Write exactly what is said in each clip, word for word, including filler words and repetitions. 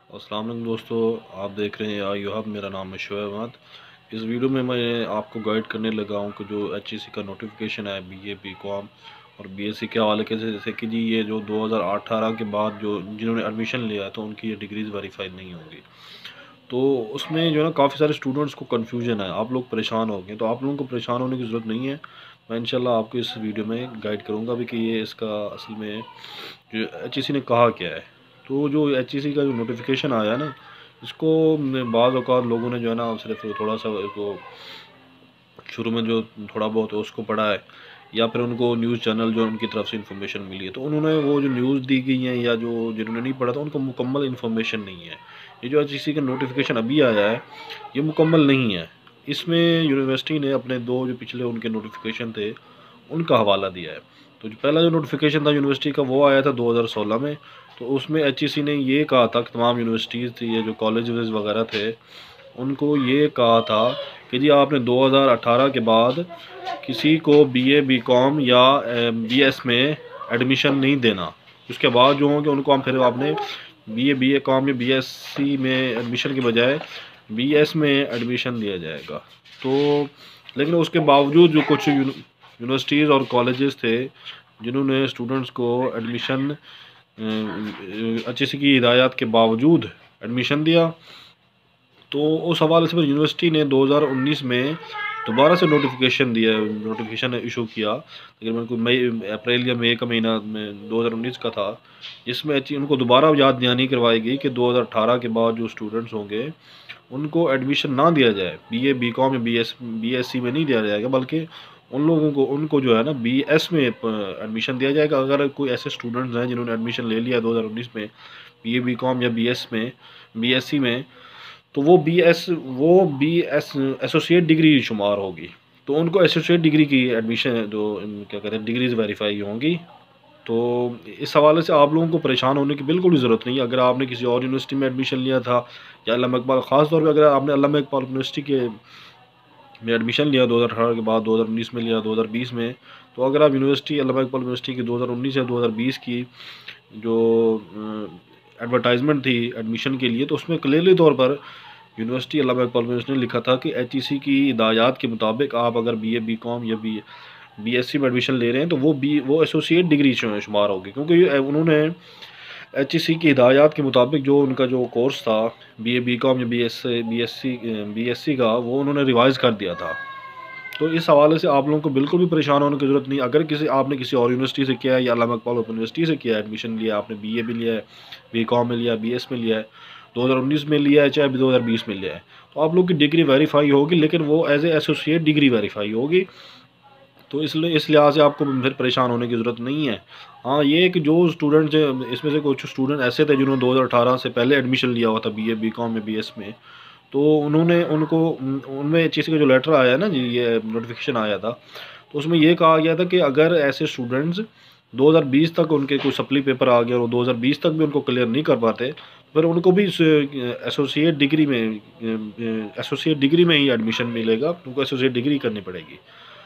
السلام علیکم دوستو، آپ دیکھ رہے ہیں یا یو ہب میرا نام ہے شعیب احمد۔ اس ویڈیو میں میں آپ کو گائیڈ کرنے لگا ہوں کہ جو ایچ ای سی کا نوٹیفیکیشن ہے بی اے بی کام اور بی ایس سی کے حوالے کے جیسے کہ جی یہ جو دو ہزار اٹھارہ کے بعد جو جنہوں نے ایڈمیشن لیا ہے تو ان کی یہ ڈگریز ویریفائی نہیں ہوں گی، تو اس میں جو ہے نا کافی سارے اسٹوڈنٹس کو کنفیوژن ہے، آپ لوگ پریشان ہو گئے، تو آپ لوگوں کو پریشان ہونے کی ضرورت نہیں ہے۔ میں انشاءاللہ آپ کو اس ویڈیو میں گائیڈ کروں گا بھی کہ یہ اس کا اصل میں جو ایچ ای سی نے کہا کیا ہے۔ تو جو ایچ ای سی کا جو نوٹیفیکیشن آیا نا، اس کو بعض اوقات لوگوں نے جو ہے نا صرف تھوڑا سا کو شروع میں جو تھوڑا بہت اس کو پڑھا ہے، یا پھر ان کو نیوز چینل جو ان کی طرف سے انفارمیشن ملی ہے تو انہوں نے وہ جو نیوز دی گئی ہیں یا جو جنہوں نے نہیں پڑھا تھا ان کو مکمل انفارمیشن نہیں ہے۔ یہ جو ایچ ای سی کا نوٹیفیکیشن ابھی آیا ہے یہ مکمل نہیں ہے، اس میں یونیورسٹی نے اپنے دو جو پچھلے ان کے نوٹیفیکیشن تھے ان کا حوالہ دیا ہے۔ تو جو پہلا جو نوٹیفیکیشن تھا یونیورسٹی کا وہ آیا تھا دو ہزار سولہ میں، تو اس میں ایچ ای سی نے یہ کہا تھا کہ تمام یونیورسٹیز تھی یا جو کالجز وغیرہ تھے ان کو یہ کہا تھا کہ جی آپ نے دو ہزار اٹھارہ کے بعد کسی کو بی اے بی کام یا بی ایس میں ایڈمیشن نہیں دینا، اس کے بعد جو ہوں گے ان کو ہم پھر آپ نے بی اے بی اے کام یا بی ایس سی میں ایڈمیشن کے بجائے بی ایس میں ایڈمیشن دیا جائے گا۔ تو لیکن اس کے باوجود جو کچھ یونیورسٹیز اور کالجز تھے جنہوں نے اسٹوڈنٹس کو ایڈمیشن ایچ ای سی کی ہدایات کے باوجود ایڈمیشن دیا، تو اس حوالے سے یونیورسٹی نے دو ہزار انیس میں دوبارہ سے نوٹیفیکیشن دیا نوٹیفیکیشن ایشو کیا، تقریباً کوئی مئی اپریل یا مئی کا مہینہ میں دو ہزار انیس کا تھا، جس میں ان کو دوبارہ یاد دہانی کروائی گئی کہ دو ہزار اٹھارہ کے بعد جو اسٹوڈنٹس ہوں گے ان کو ایڈمیشن نہ دیا جائے، بی اے بی کام یا B S B S C میں نہیں دیا جائے گا، بلکہ ان لوگوں کو ان کو جو ہے نا بی ایس میں ایڈمیشن دیا جائے گا۔ اگر کوئی ایسے اسٹوڈنٹس ہیں جنہوں نے ایڈمیشن لے لیا دو ہزار انیس میں بی اے بی کام یا بی ایس میں بی ایس سی میں، تو وہ بی ایس وہ بی ایس ایسوسیٹ ڈگری شمار ہوگی، تو ان کو ایسوسیٹ ڈگری کی ایڈمیشن جو کیا کہتے ہیں ڈگریز ویریفائی ہوں گی۔ تو اس حوالے سے آپ لوگوں کو پریشان ہونے کی بالکل بھی ضرورت نہیں ہے۔ اگر آپ نے کسی اور یونیورسٹی میں ایڈمیشن لیا تھا یا علامہ اقبال، خاص طور پہ اگر آپ نے علامہ اقبال یونیورسٹی کے میں ایڈمیشن لیا دو ہزار اٹھارہ کے بعد دو ہزار انیس میں لیا دو ہزار بیس میں، تو اگر آپ یونیورسٹی علامہ اقبال یونیورسٹی کی دو ہزار انیس یا دو ہزار بیس کی جو ایڈورٹائزمنٹ تھی ایڈمیشن کے لیے، تو اس میں کلیئرلی طور پر یونیورسٹی علامہ اقبال یونیورسٹی نے لکھا تھا کہ ایچ ای سی کی ہدایات کے مطابق آپ اگر بی اے بی کام یا بی بی ایس سی میں ایڈمیشن لے رہے ہیں تو وہ بی وہ ایسوسیٹ ڈگری شمار ہوگی، کیونکہ انہوں نے ایچ ای سی کی ہدایات کے مطابق جو ان کا جو کورس تھا بی اے بی کام یا B S B S C B S C کا وہ انہوں نے ریوائز کر دیا تھا۔ تو اس حوالے سے آپ لوگوں کو بالکل بھی پریشان ہونے کی ضرورت نہیں۔ اگر کسی آپ نے کسی اور یونیورسٹی سے کیا ہے یا علامہ اقبال یونیورسٹی سے کیا ہے ایڈمیشن لیا، آپ نے بی اے بھی لیا ہے، بی کام میں لیا، بی ایس میں لیا ہے، دو ہزار انیس میں لیا ہے چاہے دو ہزار بیس میں لیا ہے، تو آپ لوگ کی ڈگری ویریفائی ہوگی، لیکن وہ as a associate degree verify ہوگی۔ تو اس لیے اس لحاظ سے آپ کو پھر پریشان ہونے کی ضرورت نہیں ہے۔ ہاں یہ کہ جو اسٹوڈنٹ اس میں سے کچھ اسٹوڈنٹ ایسے تھے جنہوں نے دو ہزار اٹھارہ سے پہلے ایڈمیشن لیا ہوا تھا بی اے بی کام میں بی ایس میں، تو انہوں نے ان کو ان میں چیز کا جو لیٹر آیا نا جی یہ نوٹیفیکیشن آیا تھا، تو اس میں یہ کہا گیا تھا کہ اگر ایسے اسٹوڈنٹس دو ہزار بیس تک ان کے کوئی سپلی پیپر آ گیا اور دو ہزار بیس تک بھی ان کو کلیئر نہیں کر پاتے، پھر ان کو بھی ایسوسیٹ ڈگری میں ایسوسیٹ ڈگری میں ہی ایڈمیشن ملے گا، ان کو ایسوسیٹ ڈگری کرنی پڑے گی۔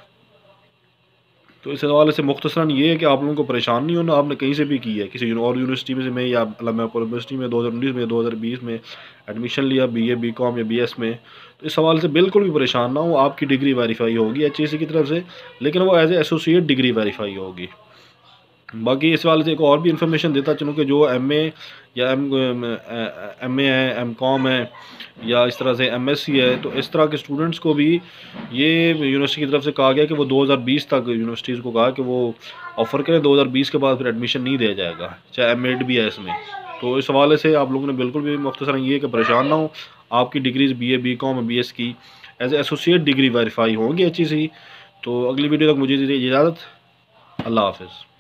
تو اس حوالے سے مختصراً یہ ہے کہ آپ لوگوں کو پریشان نہیں ہونا، آپ نے کہیں سے بھی کی ہے کسی اور یونیورسٹی میں سے میں یا علامہ اقبال یونیورسٹی میں دو ہزار انیس میں دو ہزار بیس میں ایڈمیشن لیا بی اے بی کام یا بی ایس میں، تو اس حوالے سے بالکل بھی پریشان نہ ہو، آپ کی ڈگری ویریفائی ہوگی ایچ ای سی کی طرف سے، لیکن وہ as a associate degree verify ہوگی۔ باقی اس حوالے سے ایک اور بھی انفارمیشن دیتا چلوں کہ جو ایم اے یا ایم ایم اے ہے، ایم کام ہے یا اس طرح سے ایم ایس سی ہے، تو اس طرح کے اسٹوڈنٹس کو بھی یہ یونیورسٹی کی طرف سے کہا گیا کہ وہ دو ہزار بیس تک یونیورسٹیز کو کہا کہ وہ آفر کریں، دو ہزار بیس کے بعد پھر ایڈمیشن نہیں دیا جائے گا چاہے ایم ایڈ بھی ہے اس میں۔ تو اس حوالے سے آپ لوگوں نے بالکل بھی مختصراً یہ کہ پریشان نہ ہو، آپ کی degrees B A B com B S کی as a associate degree verify ہوں گی ایچ ای سی۔ تو اگلی ویڈیو تک مجھے دیجیے اجازت، اللہ حافظ۔